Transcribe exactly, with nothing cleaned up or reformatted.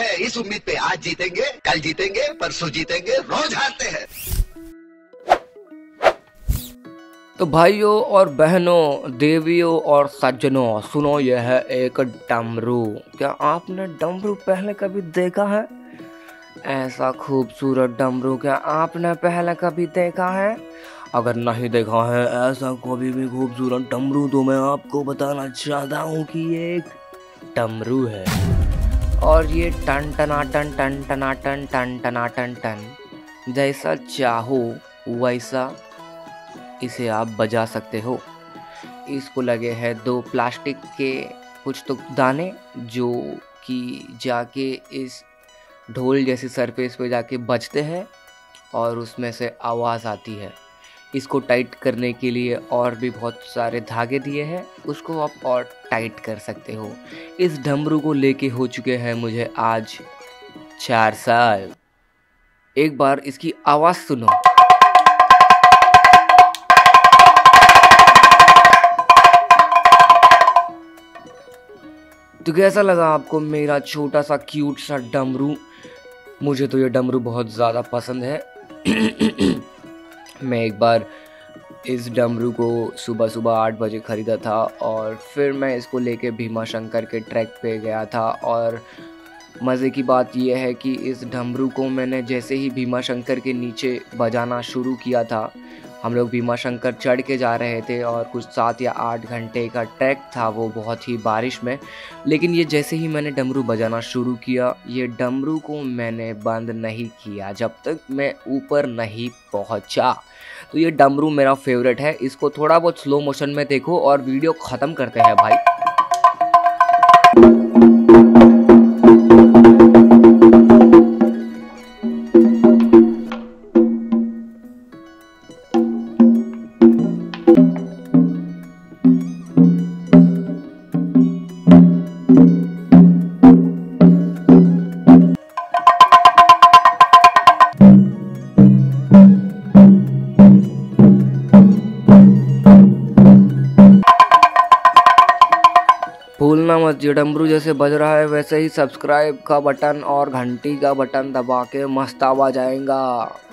है इस उम्मीद पे आज जीतेंगे, कल जीतेंगे, परसों जीतेंगे, रोज हारते हैं। तो भाइयों और बहनों, देवियों और सज्जनों, सुनो, यह है एक डमरू। क्या आपने डमरू पहले कभी देखा है? ऐसा खूबसूरत डमरू क्या आपने पहले कभी देखा है? अगर नहीं देखा है ऐसा कभी भी खूबसूरत डमरू, तो मैं आपको बताना चाहता हूँ कि ये एक डमरू है और ये टन टना टन टन टना टन टन टना टन टन जैसा चाहो वैसा इसे आप बजा सकते हो। इसको लगे हैं दो प्लास्टिक के कुछ तो दाने, जो कि जाके इस ढोल जैसी सरफेस पे जाके बजते हैं और उसमें से आवाज़ आती है। इसको टाइट करने के लिए और भी बहुत सारे धागे दिए हैं, उसको आप और टाइट कर सकते हो। इस डमरू को लेके हो चुके हैं मुझे आज चार साल। एक बार इसकी आवाज़ सुनो। तो कैसा लगा आपको मेरा छोटा सा क्यूट सा डमरू? मुझे तो ये डमरू बहुत ज़्यादा पसंद है। मैं एक बार इस डमरू को सुबह सुबह आठ बजे ख़रीदा था और फिर मैं इसको लेके भीमा शंकर के ट्रैक पे गया था। और मज़े की बात यह है कि इस डमरू को मैंने जैसे ही भीमा शंकर के नीचे बजाना शुरू किया था, हम लोग भीमा शंकर चढ़ के जा रहे थे और कुछ सात या आठ घंटे का ट्रैक था वो, बहुत ही बारिश में। लेकिन ये जैसे ही मैंने डमरू बजाना शुरू किया, ये डमरू को मैंने बंद नहीं किया जब तक मैं ऊपर नहीं पहुंचा। तो ये डमरू मेरा फेवरेट है। इसको थोड़ा बहुत स्लो मोशन में देखो और वीडियो ख़त्म करते हैं भाई। भूलना मत, ये डमरू जैसे बज रहा है वैसे ही सब्सक्राइब का बटन और घंटी का बटन दबा के मस्त आवाज आएगा।